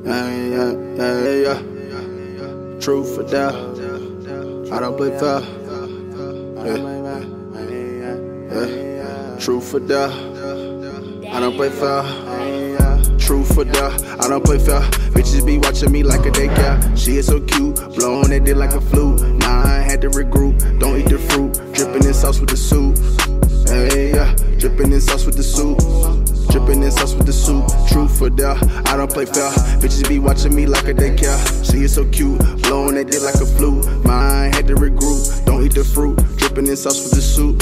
Yeah. Truth or dare, I don't play fair. Yeah. Truth or dare, I don't play fair. Truth or dare, I don't play fair. Bitches be watching me like a daycare. She is so cute, blowing that dick like a flute. Nah, I had to regroup, don't eat the fruit. Dripping in sauce with the soup. Dripping in sauce with the soup. Dripping in sauce with the soup. Truth or dare, I don't play fair. Bitches be watching me like a daycare. She is so cute, blowing that dick like a flute. Mine had to regroup, don't eat the fruit. Dripping in sauce with the soup.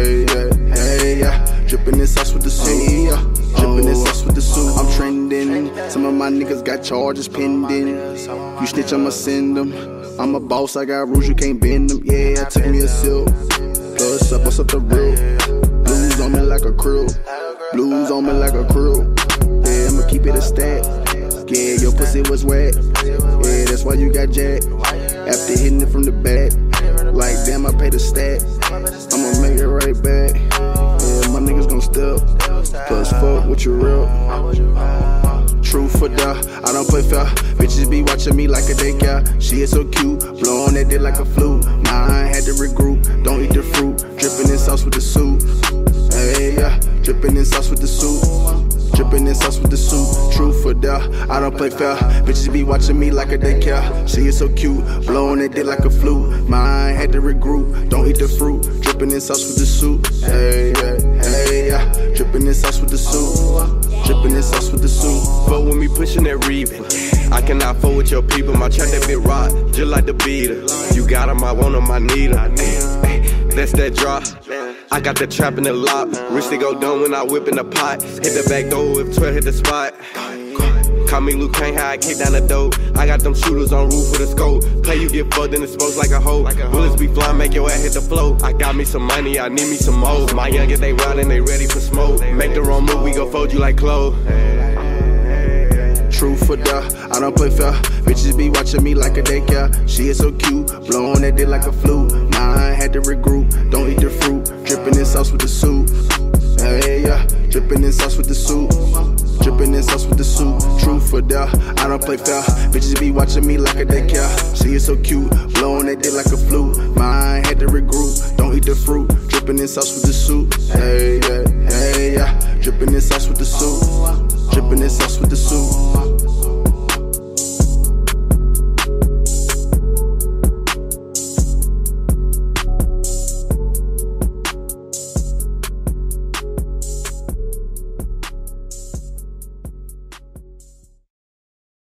Dripping in sauce with the soup. Dripping in sauce with the soup. I'm trending. Some of my niggas got charges pending. You snitch, I'ma send them. I'm a boss, I got rules, you can't bend them. Yeah, I took me a sip. Plus up, what's up the real? Blues on me like a crew. Blues on me like a crew. Yeah, I'ma keep it a stack. Yeah, your pussy was wet. Yeah, that's why you got jacked. After hitting it from the back. Like, damn, I paid the stack. I'ma make it right back. Yeah, my niggas gon' step. Plus fuck with your real. Truth or dare, I don't play fair. Bitches be watching me like a daycare. She is so cute, blowing that dick like a flute. Nah, I had to regroup, don't eat the fruit. Dripping in sauce with the soup. Dripping in sauce with the soup. Dripping in sauce with the soup. Truth or dare, I don't play fair. Bitches be watching me like a daycare. She is so cute, blowing that dick like a flute. Mine had to regroup, don't eat the fruit. Dripping in sauce with the soup. Dripping in sauce with the soup. Dripping in sauce with the soup. Fuck with me pushing that reaping. I cannot fuck with your people. My trap that bit rock, just like the beater. You got 'em, I want 'em, I need 'em. That's that drop. I got the trap in the lock. Rich to go dumb when I whip in the pot. Hit the back door if 12 hit the spot. Call me Luke Kane, how I kick down the dope. I got them shooters on roof with a scope. Play you get fucked and it smokes like a hoe. Bullets be flying, make your ass hit the floor. I got me some money, I need me some more. My youngest, they round and they ready for smoke. Make the wrong move, we gon' fold you like clothes. Truth or dare, I don't play fair. Bitches be watching me like a daycare. She is so cute, blowing that dick like a flute. Nah, I had to regroup, don't eat the fruit. Dripping in sauce with the soup. Dripping in sauce with the soup. Dripping in sauce with the soup. Truth or dare, I don't play fair. Bitches be watching me like a daycare. She is so cute, blowing that dick like a flute. Mine had to regroup, don't eat the fruit. Dripping in sauce with the soup. Dripping in sauce with the soup. Dripping in sauce with the soup.